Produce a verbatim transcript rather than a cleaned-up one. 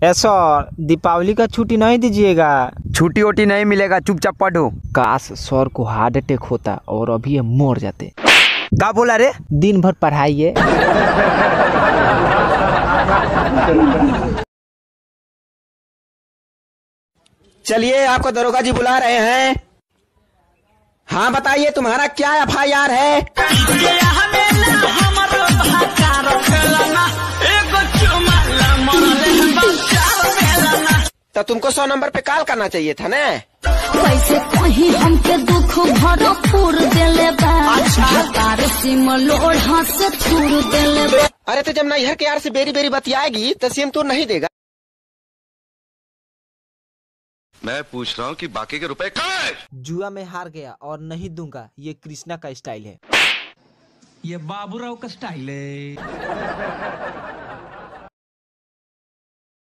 ऐसा दीपावली का छुट्टी नहीं दीजिएगा? छुट्टी वुट्टी नहीं मिलेगा, चुपचाप पढ़ो। काश सर को हार्ट अटैक होता और अभी ये मर जाते। क्या बोला रे? दिन भर पढ़ाइए। चलिए, आपको दरोगा जी बुला रहे हैं। हाँ बताइए, तुम्हारा क्या एफ आई आर है? तो तुमको सौ नंबर पे कॉल करना चाहिए था ना। कैसे कहीं हमके दुख भरपूर देले बा। अच्छा सिम लोढ़ा से थूर देले बा। अरे तो जब नैहर के यार से बेरी बेरी बतियाएगी तो सिम तो नहीं देगा। मैं पूछ रहा हूँ कि बाकी के रुपए कहाँ है? जुआ में हार गया और नहीं दूंगा, ये कृष्णा का स्टाइल है। ये बाबूराव का स्टाइल है।